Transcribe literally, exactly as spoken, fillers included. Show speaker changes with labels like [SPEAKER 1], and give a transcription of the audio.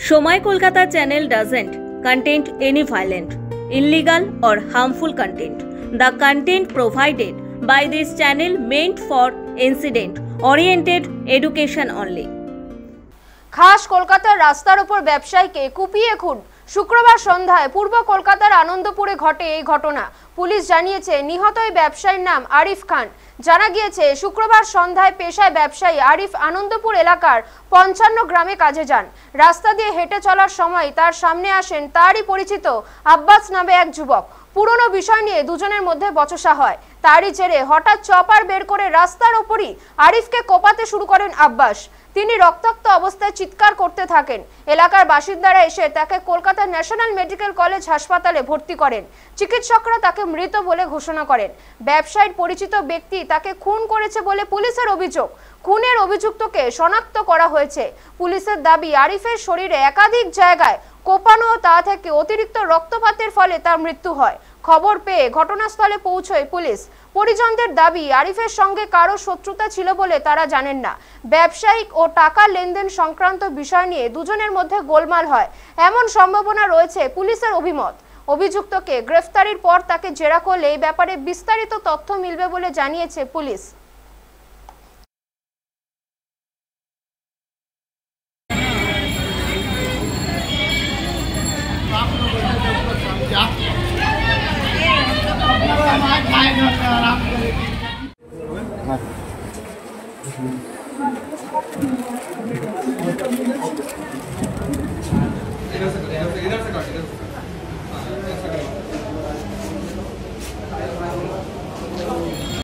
[SPEAKER 1] Shomai Kolkata channel doesn't contain any violent, illegal or harmful content. The content provided by this channel meant for incident-oriented education only.
[SPEAKER 2] খাস কলকাতার রাস্তার উপর ব্যবসায়ীকে কুপিয়ে খুন। শুক্রবার সন্ধ্যায় পূর্ব কলকাতার আনন্দপুরে ঘটে এই ঘটনা। পুলিশ জানিয়েছে নিহত এই ব্যবসায়ীর নাম আরিফ খান। জানা গিয়েছে শুক্রবার সন্ধ্যায় পেশায় ব্যবসায়ী আরিফ আনন্দপুর এলাকার পঞ্চান্ন গ্রামে কাজে যান। রাস্তা দিয়ে হেঁটে চলার সময় তার সামনে আসেন তারই পরিচিত আব্বাস নামে এক যুবক। পুরনো বিষয় নিয়ে দুজনের মধ্যে বচসা হয়। তারই জেরে হঠাৎ চপার বের করে রাস্তার ওপরই আরিফকে কোপাতে শুরু করেন আব্বাস। তিনি রক্তাক্ত অবস্থায় চিৎকার করতে থাকেন। এলাকার বাসিন্দারা এসে তাকে কলকাতা ন্যাশনাল মেডিকেল কলেজ হাসপাতালে ভর্তি করেন। চিকিৎসকরা তাকে মৃত বলে ঘোষণা করেন। ব্যবসায়ীর পরিচিত ব্যক্তি তাকে খুন করেছে বলে পুলিশের অভিযোগ। খুনের অভিযুক্তকে শনাক্ত করা হয়েছে। পুলিশের দাবি আরিফের শরীরে একাধিক জায়গায় কোপানো, তা থেকে অতিরিক্ত রক্তপাতের ফলে তার মৃত্যু হয়। খবর পেয়ে ঘটনাস্থলে পৌঁছয় পুলিশ। পরিজনদের দাবি আরিফের সঙ্গে কারো শত্রুতা ছিল বলে তারা জানেন না। ব্যবসায়িক ও টাকা লেনদেন সংক্রান্ত বিষয় নিয়ে দুজনের মধ্যে গোলমাল হয় এমন সম্ভাবনা রয়েছে পুলিশের অভিমত। অভিযুক্তকে গ্রেফতারির পর তাকে জেরা করলে এই ব্যাপারে বিস্তারিত তথ্য মিলবে বলে জানিয়েছে পুলিশ।
[SPEAKER 3] हाँ